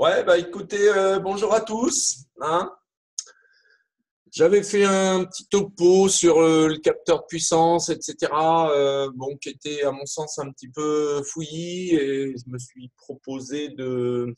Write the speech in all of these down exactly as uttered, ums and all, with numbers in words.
Ouais, bah écoutez, euh, bonjour à tous, hein. J'avais fait un petit topo sur euh, le capteur de puissance, et cetera. Euh, bon, qui était à mon sens un petit peu fouillis et je me suis proposé de,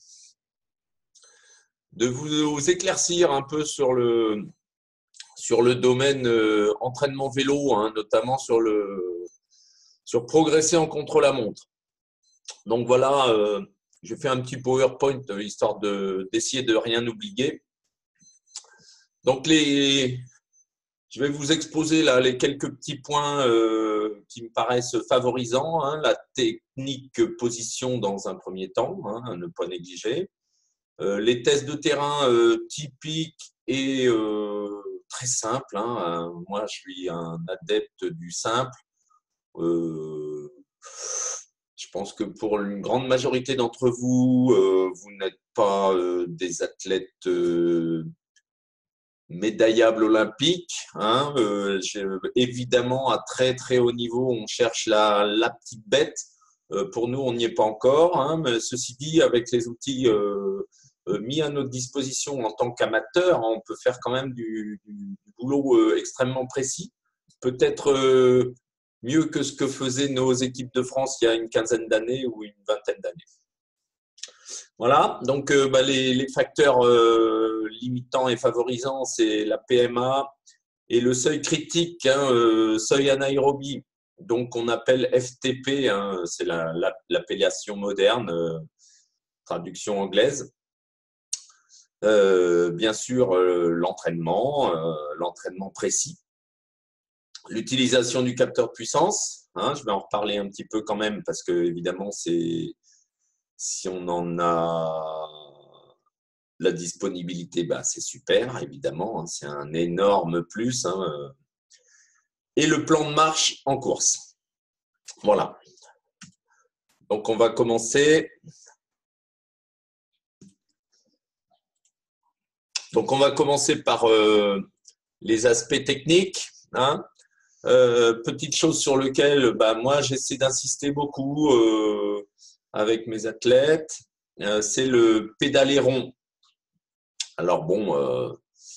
de vous éclaircir un peu sur le, sur le domaine euh, entraînement vélo, hein, notamment sur le, sur progresser en contre-la-montre. Donc voilà, euh, j'ai fait un petit PowerPoint euh, histoire de, d'essayer de rien oublier. Donc les, je vais vous exposer là les quelques petits points euh, qui me paraissent favorisants, hein. La technique position dans un premier temps, hein, à ne pas négliger. Euh, les tests de terrain euh, typiques et euh, très simples, hein. Euh, moi, je suis un adepte du simple. Euh, je pense que pour une grande majorité d'entre vous, euh, vous n'êtes pas euh, des athlètes euh, médaillable olympique, hein, euh, évidemment à très très haut niveau on cherche la, la petite bête. Euh, pour nous on n'y est pas encore, hein, mais ceci dit avec les outils euh, euh, mis à notre disposition en tant qu'amateur, on peut faire quand même du, du, du boulot euh, extrêmement précis, peut-être euh, mieux que ce que faisaient nos équipes de France il y a une quinzaine d'années ou une vingtaine d'années. Voilà, donc euh, bah, les, les, facteurs euh, limitants et favorisants, c'est la P M A et le seuil critique, hein, euh, seuil anaérobie, donc on appelle F T P, hein, c'est l'appellation la, la, moderne, euh, traduction anglaise. Euh, bien sûr, euh, l'entraînement, euh, l'entraînement précis. L'utilisation du capteur de puissance, hein, je vais en reparler un petit peu quand même parce que évidemment c'est si on en a la disponibilité, bah, c'est super, évidemment, hein, c'est un énorme plus, hein. Et le plan de marche en course. Voilà. Donc, on va commencer. Donc, on va commencer par euh, les aspects techniques, hein. Euh, petite chose sur lequel bah, moi, j'essaie d'insister beaucoup euh, avec mes athlètes, euh, c'est le pédaler rond. Alors bon, euh,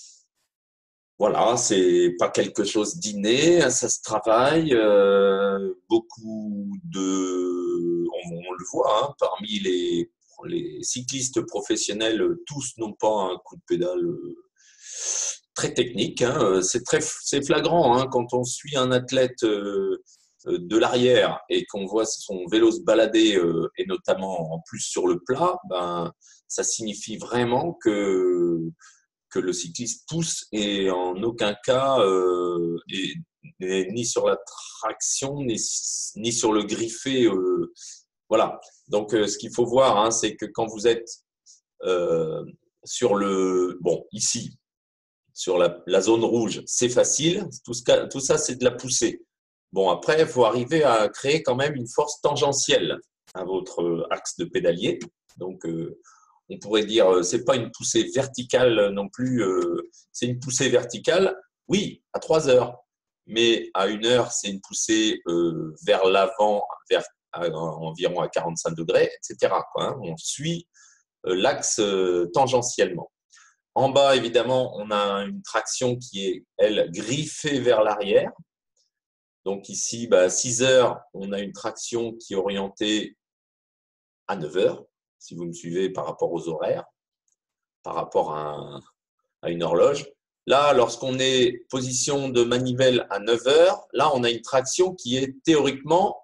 voilà, c'est pas quelque chose d'inné, hein, ça se travaille. Euh, beaucoup de, on, on le voit, hein, parmi les, les cyclistes professionnels, tous n'ont pas un coup de pédale euh, très technique, hein. C'est très, c'est flagrant, hein, quand on suit un athlète euh, de l'arrière et qu'on voit son vélo se balader euh, et notamment en plus sur le plat, ben ça signifie vraiment que que le cycliste pousse et en aucun cas euh, et, et, ni sur la traction ni, ni sur le griffé. Euh, voilà. Donc, euh, ce qu'il faut voir, hein, c'est que quand vous êtes euh, sur le… Bon, ici, sur la, la zone rouge, c'est facile. Tout, ce, tout ça, c'est de la poussée. Bon, après, il faut arriver à créer quand même une force tangentielle à votre axe de pédalier. Donc, euh, on pourrait dire, c'est pas une poussée verticale non plus, euh, c'est une poussée verticale, oui, à trois heures, mais à une heure, c'est une poussée euh, vers l'avant, vers à, environ à quarante-cinq degrés, et cetera quoi, hein. On suit euh, l'axe euh, tangentiellement. En bas, évidemment, on a une traction qui est, elle, griffée vers l'arrière. Donc ici, bah, à six heures, on a une traction qui est orientée à neuf heures, si vous me suivez par rapport aux horaires, par rapport à, un, à une horloge. Là, lorsqu'on est position de manivelle à neuf heures, là, on a une traction qui est théoriquement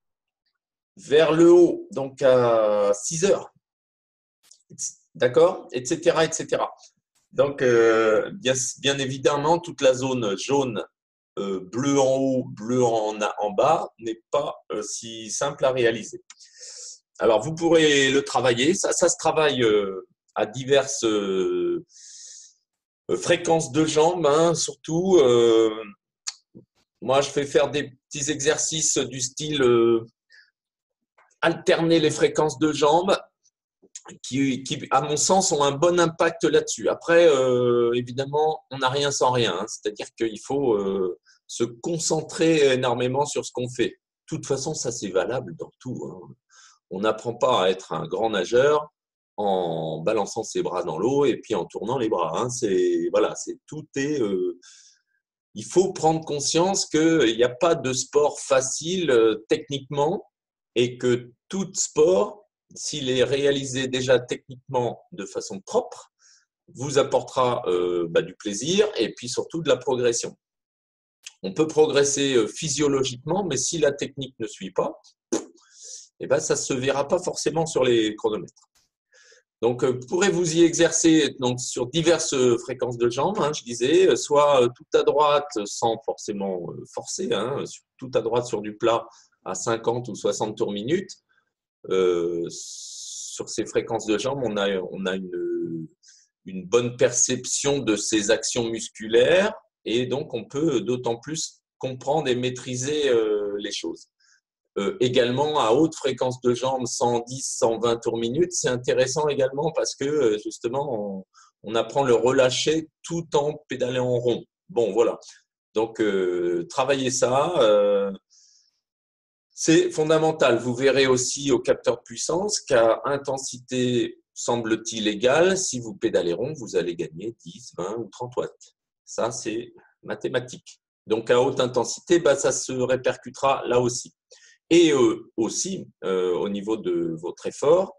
vers le haut, donc à six heures. D'accord, et cetera, et cetera. Donc, euh, bien, bien évidemment, toute la zone jaune, euh, bleu en haut, bleu en, en bas, n'est pas euh, si simple à réaliser. Alors, vous pourrez le travailler. Ça, ça se travaille euh, à diverses euh, fréquences de jambes, hein, surtout. Euh, moi, je fais faire des petits exercices du style euh, alterner les fréquences de jambes qui, qui, à mon sens, ont un bon impact là-dessus. Après, euh, évidemment, on n'a rien sans rien, hein. C'est-à-dire qu'il faut euh, se concentrer énormément sur ce qu'on fait. De toute façon, ça, c'est valable dans tout, hein. On n'apprend pas à être un grand nageur en balançant ses bras dans l'eau et puis en tournant les bras. Hein. C'est, voilà, c'est, tout est… Euh, il faut prendre conscience qu'il n'y a pas de sport facile euh, techniquement et que tout sport, s'il est réalisé déjà techniquement de façon propre, vous apportera euh, bah, du plaisir et puis surtout de la progression. On peut progresser euh, physiologiquement, mais si la technique ne suit pas, eh ben, ça ne se verra pas forcément sur les chronomètres. Donc, vous pourrez vous y exercer donc, sur diverses fréquences de jambes, hein, je disais, soit tout à droite sans forcément forcer, hein, tout à droite sur du plat à cinquante ou soixante tours minute. Euh, sur ces fréquences de jambes, on a, on a une, une bonne perception de ces actions musculaires et donc on peut d'autant plus comprendre et maîtriser euh, les choses. Euh, également, à haute fréquence de jambes, cent dix, cent vingt tours minute, c'est intéressant également parce que justement, on, on apprend le relâcher tout en pédalant en rond. Bon, voilà. Donc, euh, travaillez ça. Euh, c'est fondamental. Vous verrez aussi au capteur de puissance qu'à intensité, semble-t-il, égale, si vous pédalez rond, vous allez gagner dix, vingt ou trente watts. Ça, c'est mathématique. Donc, à haute intensité, bah, ça se répercutera là aussi. Et euh, aussi, euh, au niveau de votre effort,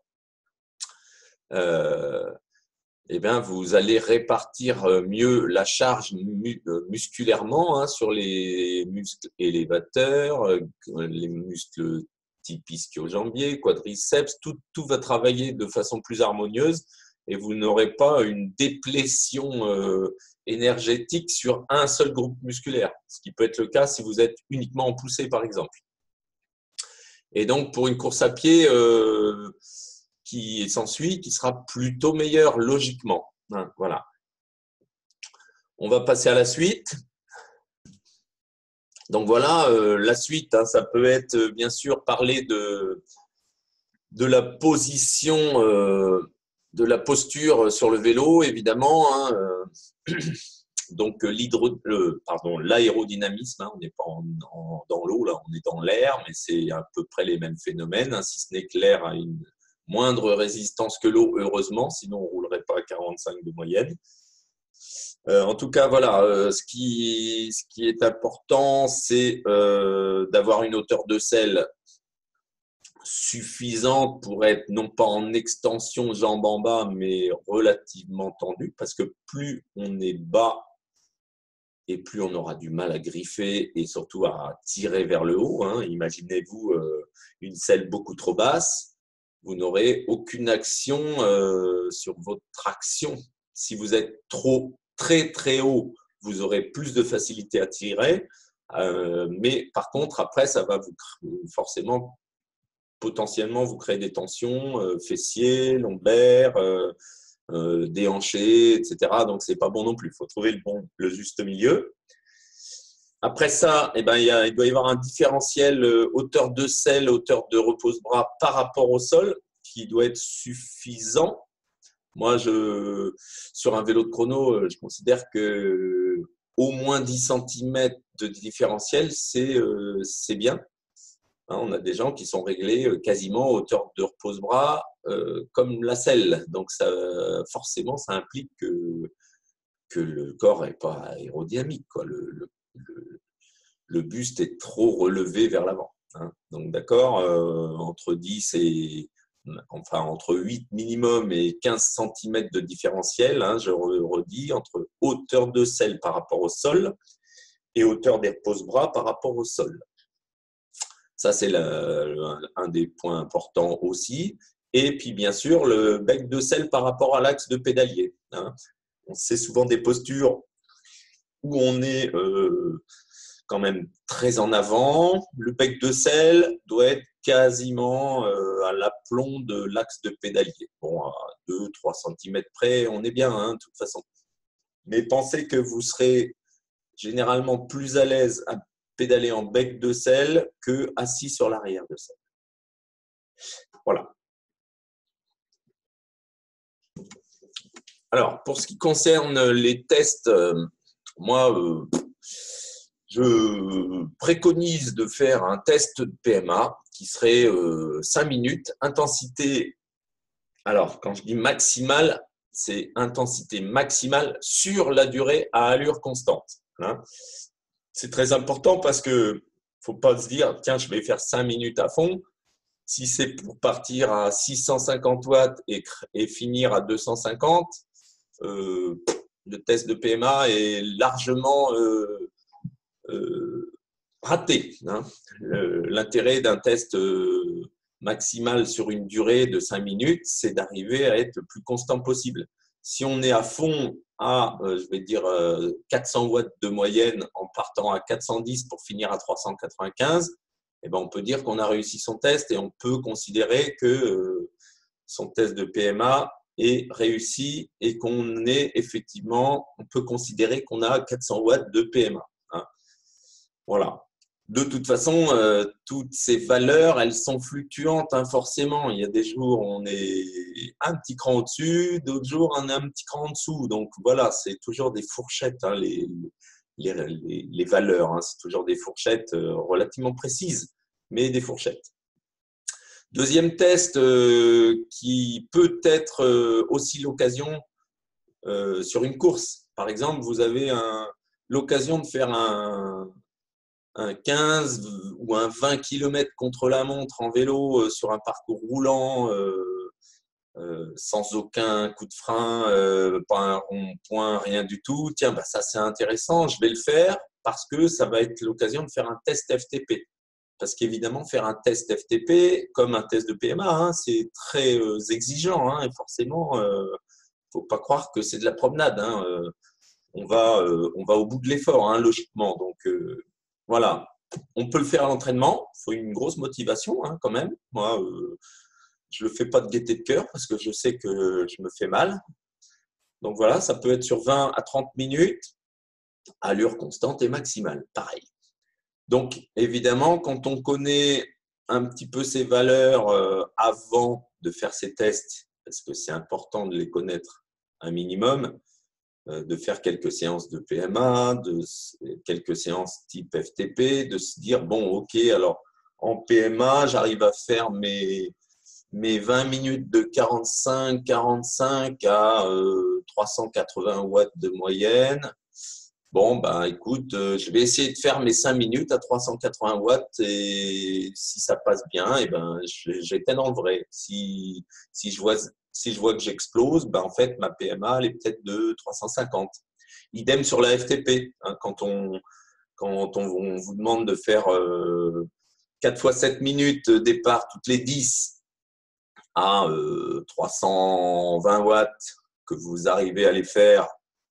euh, eh bien, vous allez répartir mieux la charge mu musculairement hein, sur les muscles élévateurs, euh, les muscles type ischio-jambier, quadriceps, tout, tout va travailler de façon plus harmonieuse et vous n'aurez pas une déplétion euh, énergétique sur un seul groupe musculaire, ce qui peut être le cas si vous êtes uniquement en poussée, par exemple. Et donc, pour une course à pied euh, qui s'ensuit, qui sera plutôt meilleure logiquement. Hein, voilà. On va passer à la suite. Donc voilà, euh, la suite, hein, ça peut être euh, bien sûr parler de, de la position, euh, de la posture sur le vélo, évidemment. Hein, euh, donc l'hydro, pardon, l'aérodynamisme, hein, on n'est pas en, en, dans l'eau, là, on est dans l'air, mais c'est à peu près les mêmes phénomènes, hein, si ce n'est que l'air a une moindre résistance que l'eau, heureusement, sinon on ne roulerait pas à quarante-cinq de moyenne. Euh, en tout cas, voilà, euh, ce, qui, ce qui est important, c'est euh, d'avoir une hauteur de selle suffisante pour être non pas en extension jambe en bas, mais relativement tendue, parce que plus on est bas, et plus on aura du mal à griffer et surtout à tirer vers le haut. Hein. Imaginez-vous euh, une selle beaucoup trop basse, vous n'aurez aucune action euh, sur votre traction. Si vous êtes trop très très haut, vous aurez plus de facilité à tirer, euh, mais par contre après ça va vous forcément potentiellement vous créer des tensions euh, fessiers, lombaires, euh, euh, déhanchés, et cetera. Donc c'est pas bon non plus. Il faut trouver le bon, le juste milieu. Après ça, eh ben, il, y a, il doit y avoir un différentiel euh, hauteur de selle, hauteur de repose-bras par rapport au sol qui doit être suffisant. Moi, je, sur un vélo de chrono, je considère que au moins dix centimètres de différentiel, c'est euh, c'est bien. Hein, on a des gens qui sont réglés quasiment à hauteur de repose-bras euh, comme la selle. Donc, ça, forcément, ça implique que, que le corps n'est pas aérodynamique, quoi. Le, le, le, le buste est trop relevé vers l'avant. Hein. Donc, d'accord, euh, entre dix et enfin entre huit minimum et quinze centimètres de différentiel, hein, je redis, entre hauteur de selle par rapport au sol et hauteur des repose-bras par rapport au sol. Ça, c'est un des points importants aussi. Et puis, bien sûr, le bec de selle par rapport à l'axe de pédalier. Hein. C'est souvent des postures où on est euh, quand même très en avant. Le bec de selle doit être quasiment euh, à l'aplomb de l'axe de pédalier. Bon, à deux à trois centimètres près, on est bien, hein, de toute façon. Mais pensez que vous serez généralement plus à l'aise à pédaler en bec de selle que assis sur l'arrière de selle. Voilà. Alors, pour ce qui concerne les tests, euh, moi, euh, je préconise de faire un test de P M A qui serait euh, cinq minutes, intensité Alors, quand je dis maximal, c'est intensité maximale sur la durée à allure constante. Hein. C'est très important parce que faut pas se dire, tiens, je vais faire cinq minutes à fond. Si c'est pour partir à six cent cinquante watts et, et finir à deux cent cinquante, euh, le test de P M A est largement euh, euh, raté. Hein. L'intérêt d'un test euh, maximal sur une durée de cinq minutes, c'est d'arriver à être le plus constant possible. Si on est à fond à, euh, je vais dire, euh, quatre cents watts de moyenne en partant à quatre cent dix pour finir à trois cent quatre-vingt-quinze, eh ben, on peut dire qu'on a réussi son test et on peut considérer que euh, son test de P M A est réussi et qu'on est effectivement, on peut considérer qu'on a quatre cents watts de P M A. Hein. Voilà. De toute façon, euh, toutes ces valeurs, elles sont fluctuantes, hein, forcément. Il y a des jours où on est un petit cran au-dessus, d'autres jours on est un petit cran en dessous. Donc voilà, c'est toujours des fourchettes, hein, les, les, les, les valeurs. Hein, c'est toujours des fourchettes euh, relativement précises, mais des fourchettes. Deuxième test euh, qui peut être euh, aussi l'occasion euh, sur une course. Par exemple, vous avez l'occasion de faire un, un quinze ou un vingt kilomètres contre la montre en vélo euh, sur un parcours roulant, euh, euh, sans aucun coup de frein, euh, pas un rond-point, rien du tout. Tiens, bah, ça c'est intéressant, je vais le faire parce que ça va être l'occasion de faire un test F T P. Parce qu'évidemment, faire un test F T P, comme un test de P M A, hein, c'est très euh, exigeant. Hein, et forcément, il euh, ne faut pas croire que c'est de la promenade. Hein, euh, on, va, euh, on va au bout de l'effort, hein, logiquement. Donc, euh, voilà. On peut le faire à l'entraînement. Il faut une grosse motivation, hein, quand même. Moi, euh, je ne le fais pas de gaieté de cœur parce que je sais que je me fais mal. Donc, voilà, ça peut être sur vingt à trente minutes, allure constante et maximale. Pareil. Donc, évidemment, quand on connaît un petit peu ces valeurs euh, avant de faire ces tests, parce que c'est important de les connaître un minimum, euh, de faire quelques séances de P M A, de, quelques séances type F T P, de se dire, bon, ok, alors en P M A, j'arrive à faire mes, mes vingt minutes de quarante-cinq quarante-cinq à euh, trois cent quatre-vingts watts de moyenne. Bon, ben, écoute, euh, je vais essayer de faire mes cinq minutes à trois cent quatre-vingts watts et si ça passe bien, et ben, j'étais dans le vrai. Si, si, je vois, si je vois que j'explose, ben, en fait, ma P M A, elle est peut-être de trois cent cinquante. Idem sur la F T P. Hein, quand on, quand on, on vous demande de faire euh, quatre fois sept minutes départ toutes les dix à euh, trois cent vingt watts, que vous arrivez à les faire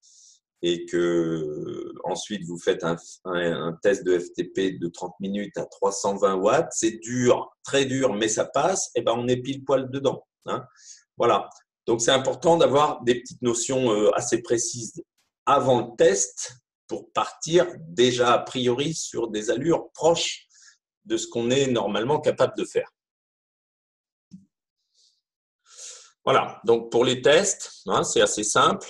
et que ensuite vous faites un, un, un test de F T P de trente minutes à trois cent vingt watts, c'est dur, très dur, mais ça passe, et ben on est pile poil dedans. Hein. Voilà. Donc c'est important d'avoir des petites notions euh, assez précises avant le test pour partir déjà a priori sur des allures proches de ce qu'on est normalement capable de faire. Voilà. Donc pour les tests, hein, c'est assez simple.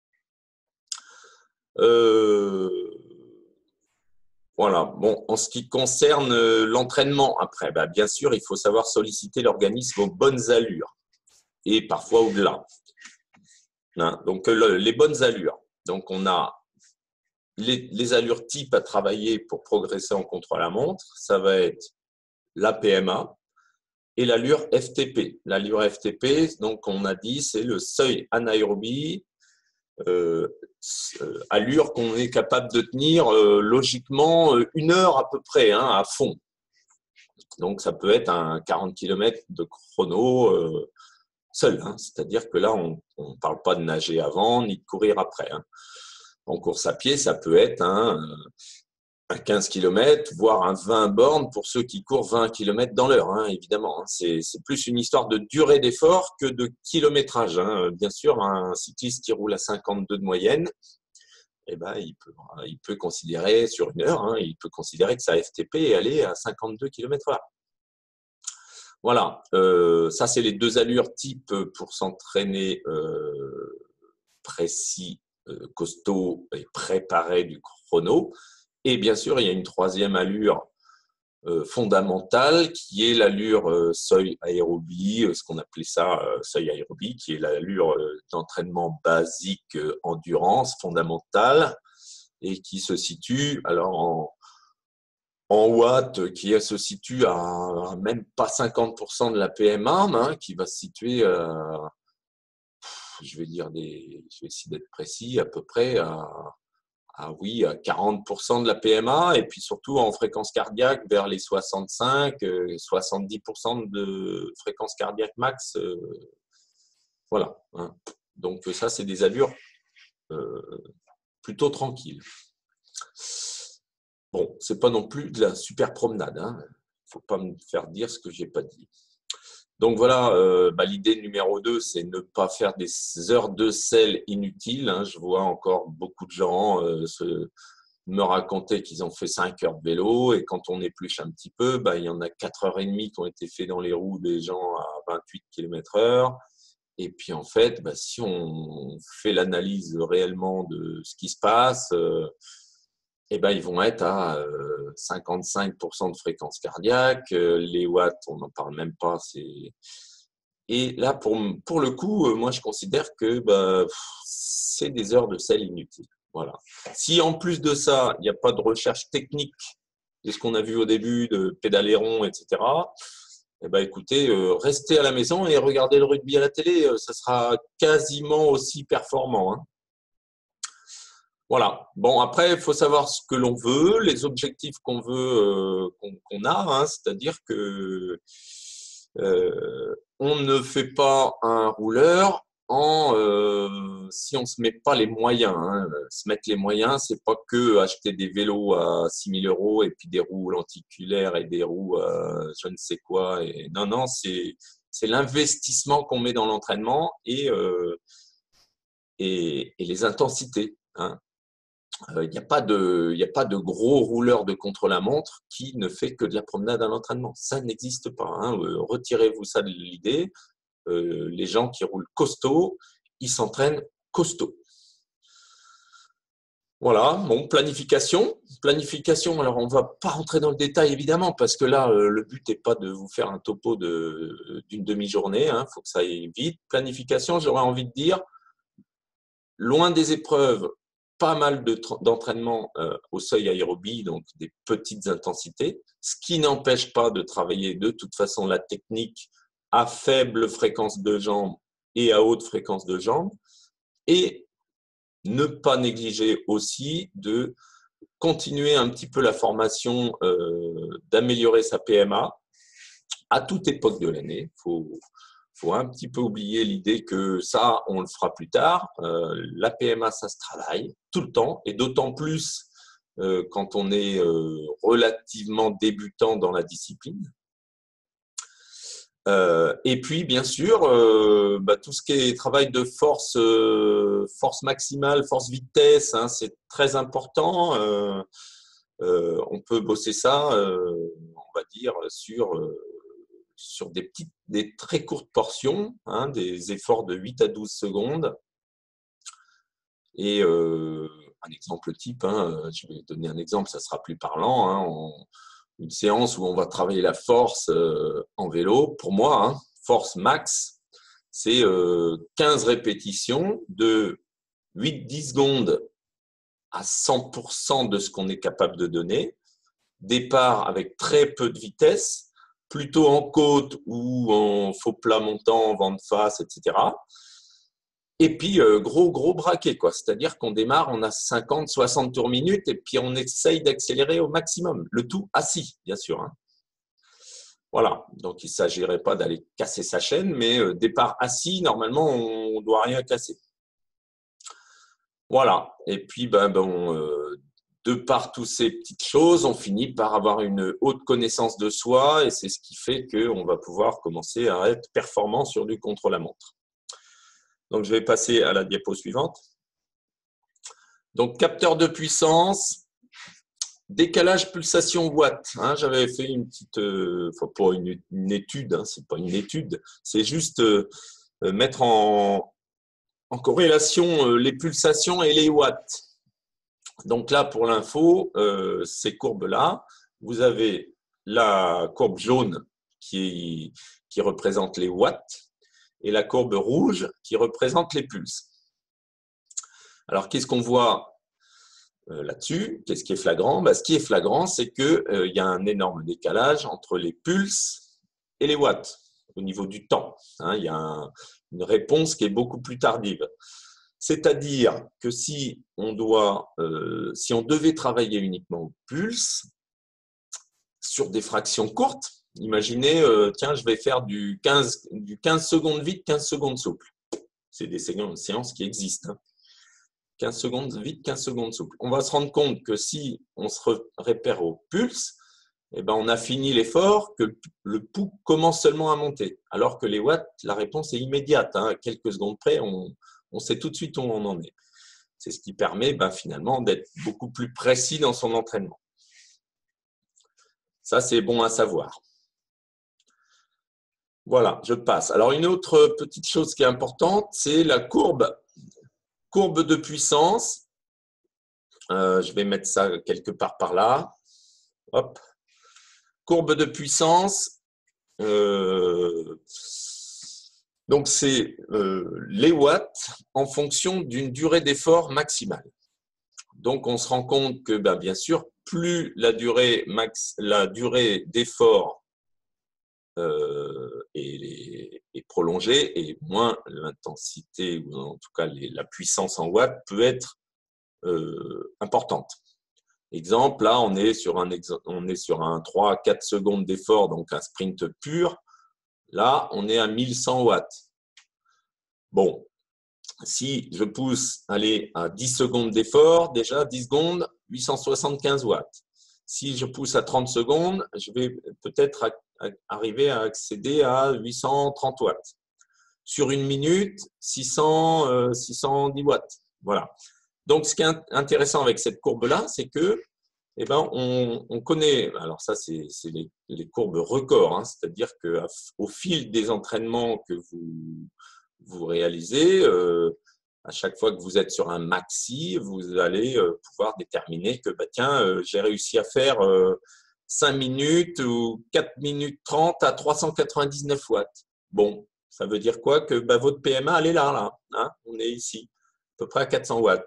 Euh, voilà. Bon, en ce qui concerne l'entraînement, après, bah, bien sûr, il faut savoir solliciter l'organisme aux bonnes allures et parfois au-delà. Hein, donc, le, les bonnes allures. Donc, on a les, les allures type à travailler pour progresser en contre-la-montre. Ça va être la P M A et l'allure F T P. L'allure F T P, donc, on a dit, c'est le seuil anaérobie. Euh, allure qu'on est capable de tenir euh, logiquement euh, une heure à peu près, hein, à fond. Donc, ça peut être un quarante kilomètres de chrono euh, seul. Hein. C'est-à-dire que là, on ne parle pas de nager avant ni de courir après. Hein. En course à pied, ça peut être un, un quinze kilomètres, voire un vingt bornes pour ceux qui courent vingt kilomètres dans l'heure, hein, évidemment. Hein. C'est plus une histoire de durée d'effort que de kilométrage. Hein. Bien sûr, un cycliste qui roule à cinquante-deux de moyenne, eh ben, il, peut, il peut considérer sur une heure, hein, il peut considérer que sa F T P est allée à cinquante-deux kilomètres heure. Voilà, euh, ça c'est les deux allures type pour s'entraîner euh, précis, euh, costaud et préparé du chrono. Et bien sûr, il y a une troisième allure euh, fondamentale qui est l'allure euh, seuil aérobie, euh, ce qu'on appelait ça euh, seuil aérobie, qui est l'allure euh, d'entraînement basique euh, endurance fondamentale et qui se situe alors en, en watts, qui se situe à, à même pas cinquante pour cent de la P M A, hein, qui va se situer à, je vais dire des, je vais essayer d'être précis, à peu près à Ah oui, à quarante pour cent de la P M A et puis surtout en fréquence cardiaque vers les soixante-cinq, soixante-dix pour cent de fréquence cardiaque max. Euh, voilà. Hein. Donc ça, c'est des allures euh, plutôt tranquilles. Bon, c'est pas non plus de la super promenade. Hein. Faut pas me faire dire ce que j'ai pas dit. Donc voilà, euh, bah, l'idée numéro deux, c'est ne pas faire des heures de selle inutiles. Hein. Je vois encore beaucoup de gens euh, se, me raconter qu'ils ont fait cinq heures de vélo et quand on épluche un petit peu, bah, il y en a quatre heures trente qui ont été fait dans les roues des gens à vingt-huit kilomètres heure. Et puis en fait, bah, si on fait l'analyse réellement de ce qui se passe, euh, eh ben, ils vont être à euh, cinquante-cinq pour cent de fréquence cardiaque. Euh, les watts, on n'en parle même pas. C'est... Et là, pour, pour le coup, euh, moi, je considère que bah, c'est des heures de selle inutiles. Voilà. Si en plus de ça, il n'y a pas de recherche technique de ce qu'on a vu au début, de pédaléron, et cetera, eh ben, écoutez, euh, restez à la maison et regardez le rugby à la télé. Euh, ça sera quasiment aussi performant. Hein. Voilà. Bon, après, il faut savoir ce que l'on veut, les objectifs qu'on veut, euh, qu'on qu'on a, hein, c'est-à-dire que euh, on ne fait pas un rouleur en euh, si on se met pas les moyens. Hein. Se mettre les moyens, c'est pas que acheter des vélos à six mille euros et puis des roues lenticulaires et des roues euh, je ne sais quoi. Et non, non, c'est c'est l'investissement qu'on met dans l'entraînement et, euh, et et les intensités. Hein. Il n'y a pas de, il n'y a pas de gros rouleur de contre-la-montre qui ne fait que de la promenade à l'entraînement. Ça n'existe pas. Hein. Retirez-vous ça de l'idée. Euh, les gens qui roulent costaud, ils s'entraînent costaud. Voilà, bon, planification. Planification, alors on ne va pas rentrer dans le détail évidemment, parce que là, euh, le but n'est pas de vous faire un topo de, d'une demi-journée, il hein, faut que ça aille vite. Planification, j'aurais envie de dire, loin des épreuves, pas mal de, d'entraînement euh, au seuil aérobie, donc des petites intensités, ce qui n'empêche pas de travailler de toute façon la technique à faible fréquence de jambes et à haute fréquence de jambes, et ne pas négliger aussi de continuer un petit peu la formation, euh, d'améliorer sa P M A à toute époque de l'année. Il faut, faut un petit peu oublier l'idée que ça, on le fera plus tard. Euh, la P M A, ça se travaille tout le temps, et d'autant plus euh, quand on est euh, relativement débutant dans la discipline. Euh, et puis, bien sûr, euh, bah, tout ce qui est travail de force, euh, force maximale, force vitesse, hein, c'est très important. Euh, euh, on peut bosser ça, euh, on va dire, sur, euh, sur des petites, des très courtes portions, hein, des efforts de huit à douze secondes. Et euh, un exemple type, hein, je vais donner un exemple, ça sera plus parlant. Hein, on, une séance où on va travailler la force euh, en vélo, pour moi, hein, force max, c'est euh, quinze répétitions de huit à dix secondes à cent pour cent de ce qu'on est capable de donner. Départ avec très peu de vitesse, plutôt en côte ou en faux plat montant, vent de face, et cetera. Et puis, euh, gros, gros braquet, quoi. C'est-à-dire qu'on démarre, on a cinquante, soixante tours minutes et puis on essaye d'accélérer au maximum. Le tout assis, bien sûr. Hein. Voilà. Donc, il ne s'agirait pas d'aller casser sa chaîne, mais euh, départ assis, normalement, on ne doit rien casser. Voilà. Et puis, ben, bon, euh, de par toutes ces petites choses, on finit par avoir une haute connaissance de soi et c'est ce qui fait qu'on va pouvoir commencer à être performant sur du contre-la-montre. Donc, je vais passer à la diapo suivante. Donc, capteur de puissance, décalage pulsation watt. Hein, j'avais fait une petite, euh, enfin pas une, une étude, hein, c'est pas une étude, c'est juste euh, mettre en, en corrélation euh, les pulsations et les watts. Donc là, pour l'info, euh, ces courbes-là, vous avez la courbe jaune qui, qui représente les watts et la courbe rouge qui représente les pulses. Alors, qu'est-ce qu'on voit là-dessus? Qu'est-ce qui est flagrant? Ben, ce qui est flagrant, c'est qu'il euh, y a un énorme décalage entre les pulses et les watts au niveau du temps. Hein, il y a un, une réponse qui est beaucoup plus tardive. C'est-à-dire que si on, doit, euh, si on devait travailler uniquement au pulse, sur des fractions courtes, imaginez, euh, tiens, je vais faire du quinze, du quinze secondes vite, quinze secondes souple. C'est des séances qui existent. Hein. quinze secondes vite, quinze secondes souple. On va se rendre compte que si on se repère au pulse, eh ben on a fini l'effort, que le pouls commence seulement à monter. Alors que les watts, la réponse est immédiate. Hein. À quelques secondes près, on, on sait tout de suite où on en est. C'est ce qui permet ben, finalement d'être beaucoup plus précis dans son entraînement. Ça, c'est bon à savoir. Voilà, je passe. Alors, une autre petite chose qui est importante, c'est la courbe, courbe de puissance. Euh, je vais mettre ça quelque part par là. Hop. Courbe de puissance. Euh, donc, c'est euh, les watts en fonction d'une durée d'effort maximale. Donc, on se rend compte que, ben, bien sûr, plus la durée, max, la durée d'effort euh, est, est prolongée et moins l'intensité, ou en tout cas les, la puissance en watts, peut être euh, importante. Exemple, là, on est sur un, on est sur un trois à quatre secondes d'effort, donc un sprint pur. Là, on est à mille cent watts. Bon, si je pousse aller à dix secondes d'effort, déjà dix secondes, huit cent soixante-quinze watts. Si je pousse à trente secondes, je vais peut-être arriver à accéder à huit cent trente watts. Sur une minute, six cents, euh, six cent dix watts. Voilà. Donc, ce qui est intéressant avec cette courbe-là, c'est que, eh ben, on, on connaît, alors ça, c'est les, les courbes records, hein, c'est-à-dire qu'au fil des entraînements que vous, vous réalisez, euh, à chaque fois que vous êtes sur un maxi, vous allez euh, pouvoir déterminer que, bah, tiens, euh, j'ai réussi à faire euh, cinq minutes ou quatre minutes trente à trois cent quatre-vingt-dix-neuf watts. Bon, ça veut dire quoi? Que bah, votre P M A, elle est là, là. Hein, on est ici, à peu près à quatre cents watts.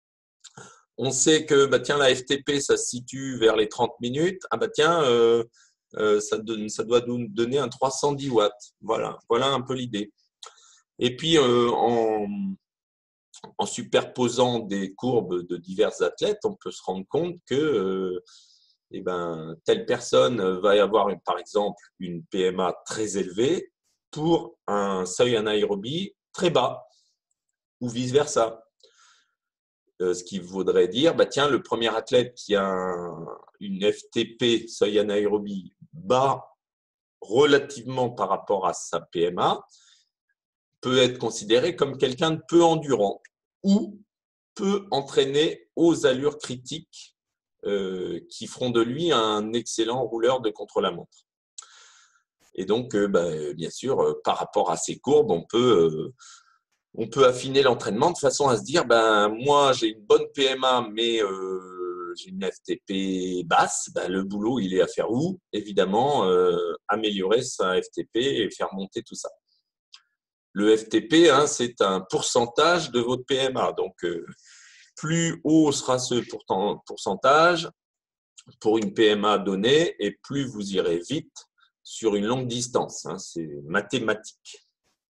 On sait que bah, tiens, la F T P, ça se situe vers les trente minutes. Ah bah tiens, euh, euh, ça, donne, ça doit nous donner un trois cent dix watts. Voilà, voilà un peu l'idée. Et puis, euh, en, en superposant des courbes de divers athlètes, on peut se rendre compte que euh, eh ben, telle personne va y avoir, une, par exemple, une P M A très élevée pour un seuil anaérobie très bas, ou vice-versa. Euh, ce qui voudrait dire, bah, tiens, le premier athlète qui a un, une F T P, seuil anaérobie bas relativement par rapport à sa P M A, peut être considéré comme quelqu'un de peu endurant ou peut entraîner aux allures critiques euh, qui feront de lui un excellent rouleur de contre-la-montre. Et donc, euh, bah, bien sûr, euh, par rapport à ces courbes, on peut, euh, on peut affiner l'entraînement de façon à se dire, ben, moi, j'ai une bonne P M A, mais euh, j'ai une F T P basse. Ben, le boulot, il est à faire où? Évidemment, euh, améliorer sa F T P et faire monter tout ça. Le F T P, hein, c'est un pourcentage de votre P M A. Donc, euh, plus haut sera ce pourcentage pour une P M A donnée et plus vous irez vite sur une longue distance. Hein, c'est mathématique.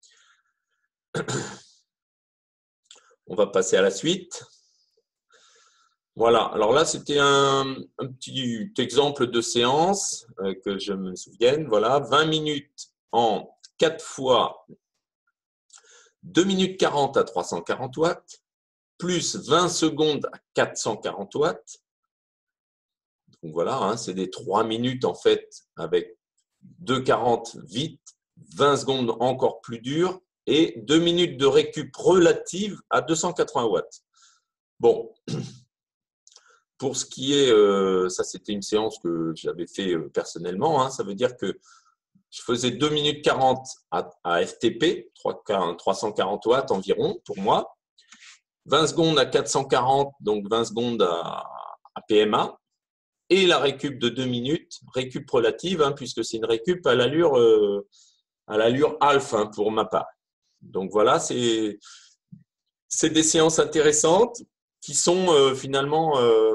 On va passer à la suite. Voilà. Alors là, c'était un, un petit exemple de séance euh, que je me souvienne. Voilà, vingt minutes en quatre fois deux minutes quarante à trois cent quarante watts, plus vingt secondes à quatre cent quarante watts. Donc voilà, hein, c'est des trois minutes en fait avec deux quarante vite, vingt secondes encore plus dur et deux minutes de récup relative à deux cent quatre-vingts watts. Bon, pour ce qui est, euh, ça c'était une séance que j'avais fait euh, personnellement, hein, ça veut dire que je faisais deux minutes quarante à, à F T P, trois cent quarante watts environ pour moi, vingt secondes à quatre cent quarante, donc vingt secondes à, à P M A, et la récup de deux minutes, récup relative, hein, puisque c'est une récup à l'allure euh, à l'allure half hein, pour ma part. Donc voilà, c'est c'est des séances intéressantes qui sont euh, finalement euh,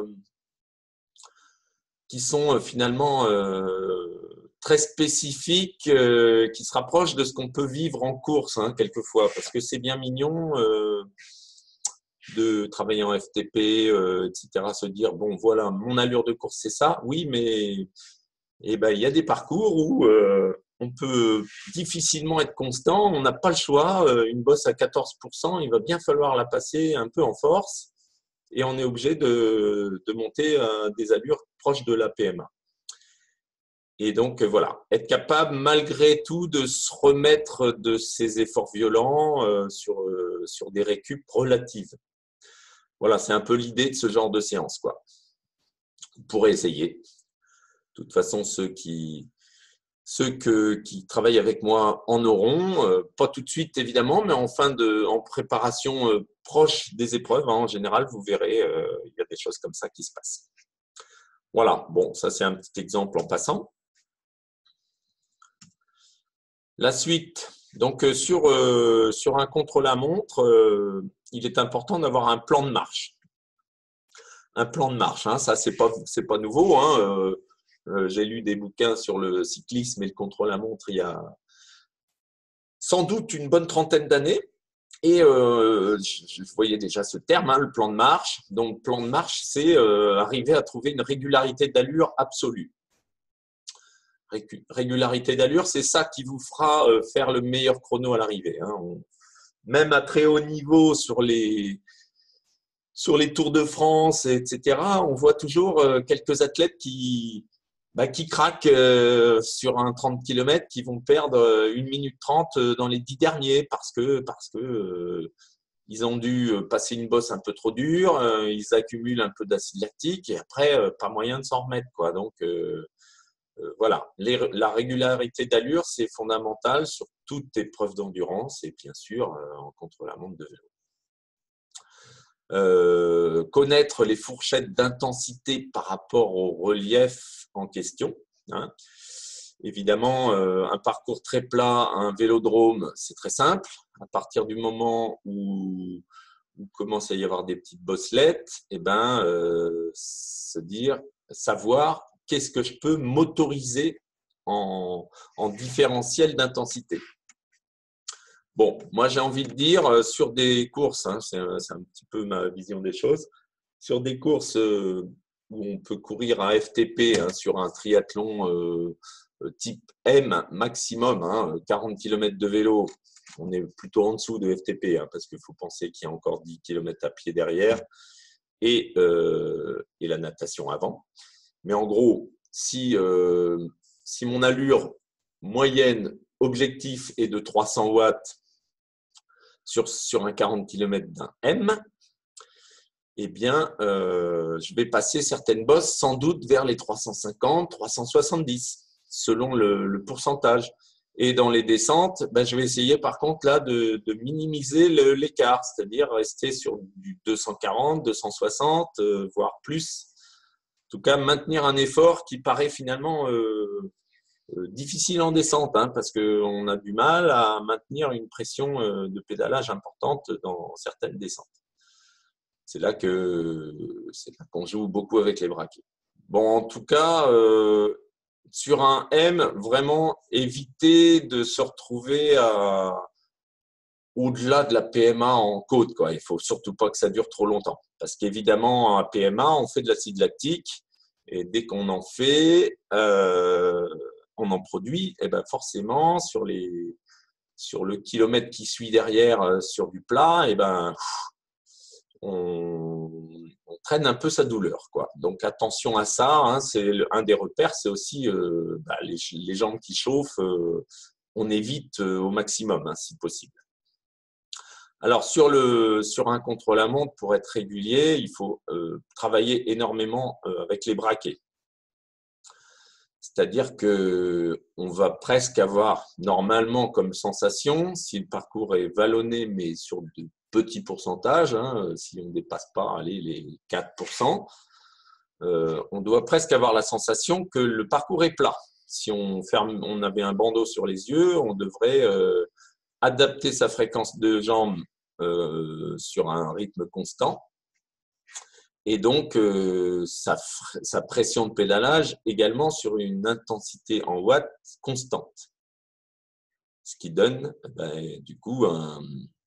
qui sont euh, finalement euh, très spécifiques, euh, qui se rapprochent de ce qu'on peut vivre en course hein, quelquefois, parce que c'est bien mignon euh, de travailler en F T P, euh, et cetera. Se dire bon voilà, mon allure de course c'est ça, oui, mais eh ben, il y a des parcours où euh, on peut difficilement être constant, on n'a pas le choix. Euh, une bosse à quatorze pour cent, il va bien falloir la passer un peu en force et on est obligé de, de monter à des allures proches de la P M A. Et donc voilà, être capable malgré tout de se remettre de ces efforts violents euh, sur, euh, sur des récup relatives. Voilà, c'est un peu l'idée de ce genre de séance, quoi. Vous pourrez essayer. De toute façon, ceux qui, ceux que, qui travaillent avec moi en auront, euh, pas tout de suite évidemment, mais en fin de, en préparation euh, proche des épreuves, hein, en général, vous verrez, euh, il y a des choses comme ça qui se passent. Voilà, bon, ça c'est un petit exemple en passant. La suite, donc euh, sur, euh, sur un contre-la-montre, euh, il est important d'avoir un plan de marche. Un plan de marche, hein, ça c'est pas, c'est pas nouveau, hein, euh, euh, j'ai lu des bouquins sur le cyclisme et le contre-la-montre il y a sans doute une bonne trentaine d'années. Et euh, je, je voyais déjà ce terme, hein, le plan de marche. Donc, plan de marche, c'est euh, arriver à trouver une régularité d'allure absolue. Ré- régularité d'allure, c'est ça qui vous fera euh, faire le meilleur chrono à l'arrivée. Hein. On, même à très haut niveau sur les, sur les Tours de France, et cetera, on voit toujours euh, quelques athlètes qui, bah, qui craquent euh, sur un trente kilomètres, qui vont perdre euh, une minute trente euh, dans les dix derniers parce que, parce que euh, ils ont dû passer une bosse un peu trop dure, euh, ils accumulent un peu d'acide lactique et après, euh, pas moyen de s'en remettre, quoi. Donc, euh, euh, voilà. Les, la régularité d'allure, c'est fondamental sur toute épreuve d'endurance et bien sûr euh, en contre-la-montre de vélo. Euh, connaître les fourchettes d'intensité par rapport au relief en question. Hein. Évidemment, euh, un parcours très plat, un vélodrome, c'est très simple. À partir du moment où, où commence à y avoir des petites bosselettes, eh ben, euh, se dire, savoir qu'est-ce que je peux motoriser en, en différentiel d'intensité. Bon, moi j'ai envie de dire euh, sur des courses, hein, c'est un, un petit peu ma vision des choses, sur des courses euh, où on peut courir un F T P hein, sur un triathlon euh, type M maximum, hein, quarante kilomètres de vélo, on est plutôt en dessous de F T P hein, parce qu'il faut penser qu'il y a encore dix kilomètres à pied derrière et, euh, et la natation avant. Mais en gros, si, euh, si mon allure moyenne objectif est de trois cents watts, Sur, sur un quarante kilomètres d'un M, eh bien, euh, je vais passer certaines bosses sans doute vers les trois cent cinquante, trois cent soixante-dix, selon le, le pourcentage. Et dans les descentes, ben, je vais essayer par contre là de, de minimiser le, l'écart, c'est-à-dire rester sur du deux cent quarante, deux cent soixante, euh, voire plus. En tout cas, maintenir un effort qui paraît finalement euh, Euh, difficile en descente hein, parce qu'on a du mal à maintenir une pression euh, de pédalage importante dans certaines descentes. C'est là que c'est là qu'on joue beaucoup avec les braquets. Bon, en tout cas, euh, sur un M, vraiment éviter de se retrouver à, au-delà de la P M A en côte, quoi. Il faut surtout pas que ça dure trop longtemps parce qu'évidemment, en P M A, on fait de l'acide lactique et dès qu'on en fait, euh, on en produit, et ben forcément sur les sur le kilomètre qui suit derrière euh, sur du plat, et ben on, on traîne un peu sa douleur, quoi. Donc attention à ça. Hein, c'est le, un des repères, c'est aussi euh, bah, les, les jambes qui chauffent. Euh, on évite euh, au maximum, hein, si possible. Alors sur le sur un contre-la-montre, pour être régulier, il faut euh, travailler énormément euh, avec les braquets. C'est-à-dire qu'on va presque avoir normalement comme sensation, si le parcours est vallonné, mais sur de petits pourcentages, hein, si on ne dépasse pas allez, les quatre pour cent, euh, on doit presque avoir la sensation que le parcours est plat. Si on, ferme, on avait un bandeau sur les yeux, on devrait euh, adapter sa fréquence de jambes euh, sur un rythme constant et donc euh, sa, sa pression de pédalage également sur une intensité en watts constante. Ce qui donne ben, du coup un,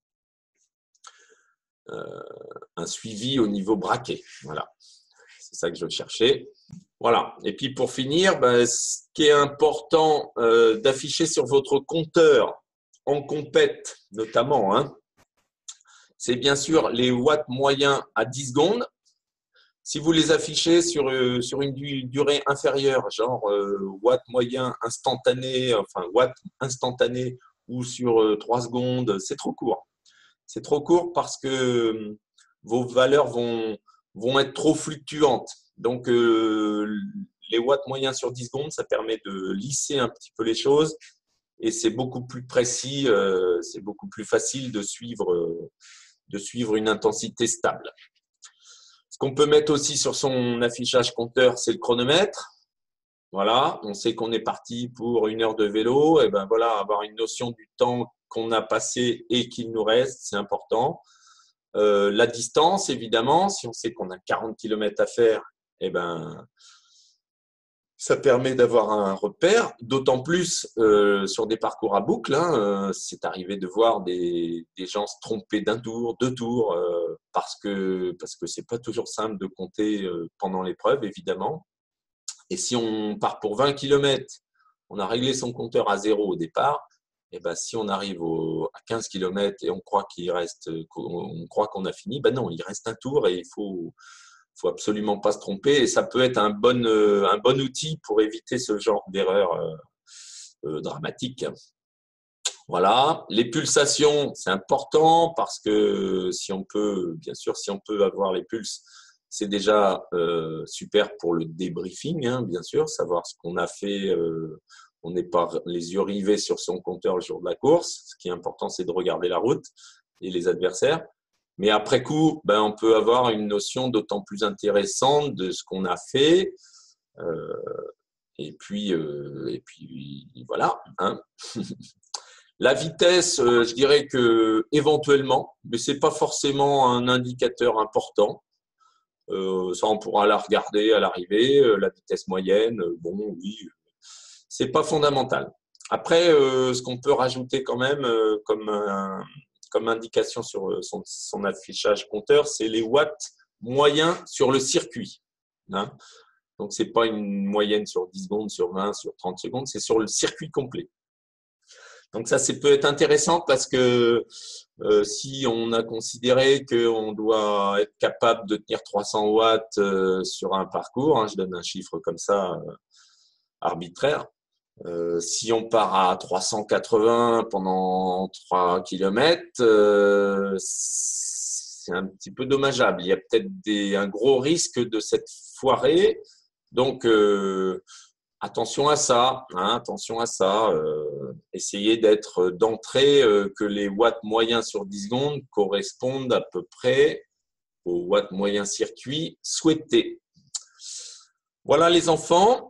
euh, un suivi au niveau braquet. Voilà, c'est ça que je cherchais. Voilà. Et puis pour finir, ben, ce qui est important euh, d'afficher sur votre compteur en compète notamment, hein, c'est bien sûr les watts moyens à dix secondes. Si vous les affichez sur, euh, sur une durée inférieure, genre euh, watts moyen instantané, enfin watts instantané ou sur euh, trois secondes, c'est trop court. C'est trop court parce que euh, vos valeurs vont, vont être trop fluctuantes. Donc, euh, les watts moyens sur dix secondes, ça permet de lisser un petit peu les choses et c'est beaucoup plus précis, euh, c'est beaucoup plus facile de suivre, euh, de suivre une intensité stable. Ce qu'on peut mettre aussi sur son affichage compteur, c'est le chronomètre. Voilà, on sait qu'on est parti pour une heure de vélo. Et ben voilà, avoir une notion du temps qu'on a passé et qu'il nous reste, c'est important. Euh, la distance, évidemment, si on sait qu'on a quarante kilomètres à faire, et ben ça permet d'avoir un repère. D'autant plus euh, sur des parcours à boucle, hein, euh, c'est arrivé de voir des, des gens se tromper d'un tour, deux tours, euh, parce que parce que c'est pas toujours simple de compter euh, pendant l'épreuve, évidemment. Et si on part pour vingt kilomètres, on a réglé son compteur à zéro au départ, et ben si on arrive au, à quinze kilomètres et on croit qu'il reste, on croit qu'on a fini, ben non, il reste un tour et il faut, faut absolument pas se tromper. Et ça peut être un bon, un bon outil pour éviter ce genre d'erreur euh, euh, dramatique. Voilà, les pulsations, c'est important parce que si on peut, bien sûr, si on peut avoir les pulses, c'est déjà euh, super pour le débriefing, hein, bien sûr, savoir ce qu'on a fait. Euh, on n'est pas les yeux rivés sur son compteur le jour de la course. Ce qui est important, c'est de regarder la route et les adversaires. Mais après coup, ben, on peut avoir une notion d'autant plus intéressante de ce qu'on a fait. Euh, et puis, euh, et puis voilà. Hein. La vitesse, euh, je dirais que éventuellement, mais c'est pas forcément un indicateur important. Euh, ça, on pourra la regarder à l'arrivée. Euh, la vitesse moyenne, euh, bon, oui, c'est pas fondamental. Après, euh, ce qu'on peut rajouter quand même euh, comme, un, comme indication sur son, son affichage compteur, c'est les watts moyens sur le circuit. Hein. Donc, c'est pas une moyenne sur dix secondes, sur vingt, sur trente secondes, c'est sur le circuit complet. Donc ça, c'est peut être intéressant parce que euh, si on a considéré qu'on doit être capable de tenir trois cents watts euh, sur un parcours, hein, je donne un chiffre comme ça euh, arbitraire, euh, si on part à trois cent quatre-vingts pendant trois kilomètres, euh, c'est un petit peu dommageable. Il y a peut-être des, un gros risque de cette foirée. Donc, euh, attention à ça, hein, attention à ça. Euh, essayez d'être d'entrée euh, que les watts moyens sur dix secondes correspondent à peu près aux watts moyens circuit souhaités. Voilà les enfants.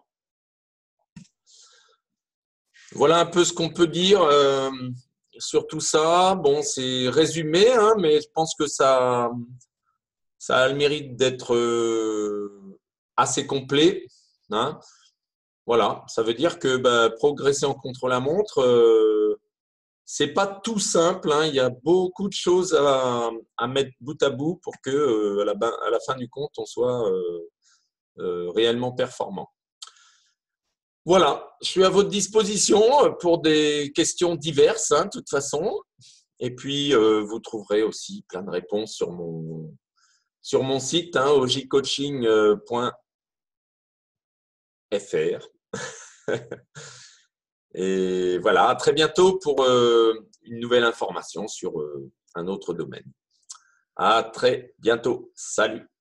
Voilà un peu ce qu'on peut dire euh, sur tout ça. Bon, c'est résumé, hein, mais je pense que ça, ça a le mérite d'être euh, assez complet. Hein. Voilà, ça veut dire que bah, progresser en contre-la-montre, euh, c'est pas tout simple. Hein. Il y a beaucoup de choses à, à mettre bout à bout pour que euh, à, la, à la fin du compte, on soit euh, euh, réellement performant. Voilà, je suis à votre disposition pour des questions diverses, hein, de toute façon. Et puis, euh, vous trouverez aussi plein de réponses sur mon, sur mon site, hein, o j coaching point f r. Et voilà, à très bientôt pour euh, une nouvelle information sur euh, un autre domaine. À très bientôt. Salut.